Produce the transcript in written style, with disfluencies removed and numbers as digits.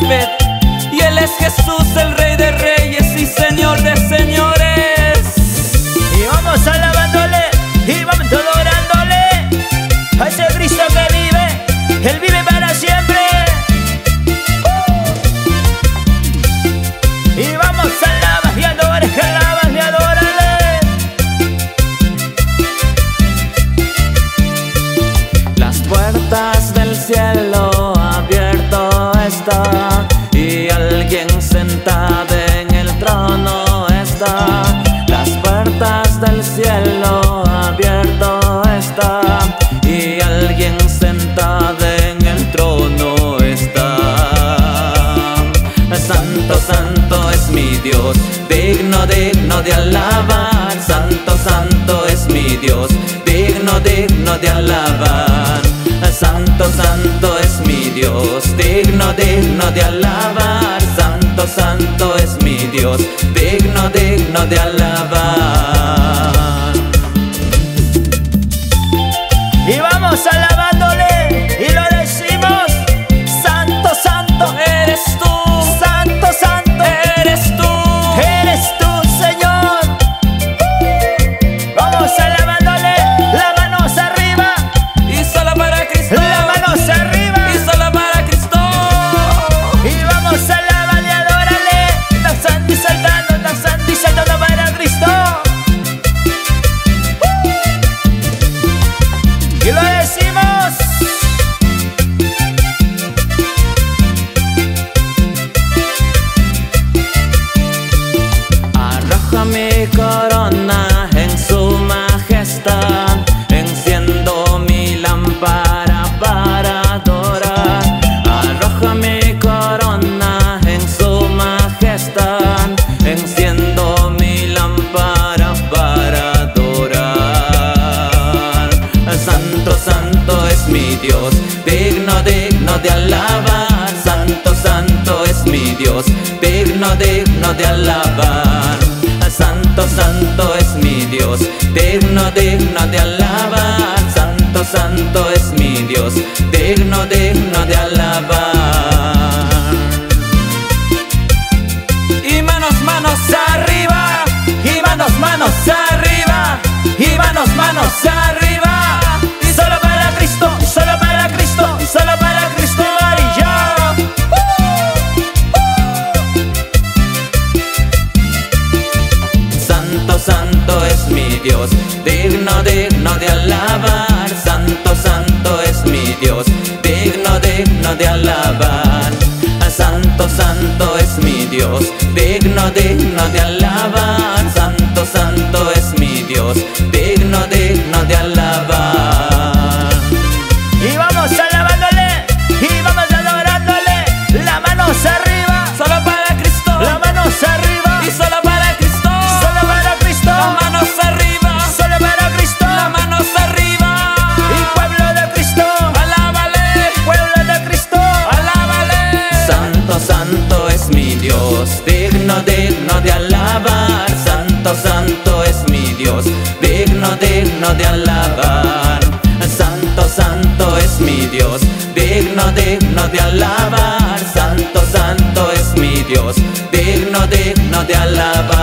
Elizabeth, y Él es Jesús, el Rey de Reyes y Señor de Señores. Y vamos alabándole, y vamos adorándole a ese Cristo que vive, Él vive para siempre. Y vamos a alabar y adorar, alabar y adorarle. Las puertas del cielo abierto están, y alguien sentado en el trono está. Las puertas del cielo abierto están, y alguien sentado en el trono está. Santo, santo es mi Dios, digno, digno de alabar. Santo, santo es mi Dios, digno, digno de alabar. Santo, santo es mi Dios, digno, digno de alabar. Santo, santo es mi Dios, digno, digno de alabar. Y vamos alabándole y lo decimos: Santo, santo Eres tú, Santo, santo eres tú, eres tú, Señor. Vamos alabándole, las manos arriba, y solo para Cristo, las manos arriba. y solo para Cristo. Y vamos a alabarle y adorarle, danzando y saltando para Cristo. Y lo decimos: Arroja mi corona en su majestad, enciendo mi lámpara para adorar. Arroja mi corona en su majestad, enciendo mi lámpara para adorar. Santo, santo es mi Dios, digno, digno de alabar. Santo, santo es mi Dios, digno, digno de alabar. Santo, santo es mi Dios, digno, digno de alabar. Santo, santo es mi Dios, digno, digno de alabar. Y manos, manos arriba, y manos, manos arriba, y manos, manos arriba. y solo para Cristo, y solo para Cristo, y solo para Cristo y yo. Santo, santo es mi Dios, digno, digno de alabar. Santo, santo es mi Dios, digno, digno de alabar. Santo, santo es mi Dios, digno, digno de alabar. Santo, santo es mi Dios, digno, digno de alabar. Y vamos alabándole, y vamos adorándole, las manos arriba, Solo para Cristo, las manos arriba, y solo para Cristo. solo para Cristo, Las manos arriba, solo para Cristo. las manos arriba. Y pueblo de Cristo, Alábale, pueblo de Cristo. alábale. Santo, santo es mi Dios, digno, digno de alabar. Santo, santo es mi Dios, digno, digno de alabar. Santo, santo es mi Dios, digno, digno de alabar. Santo, santo es mi Dios, digno, digno de alabar.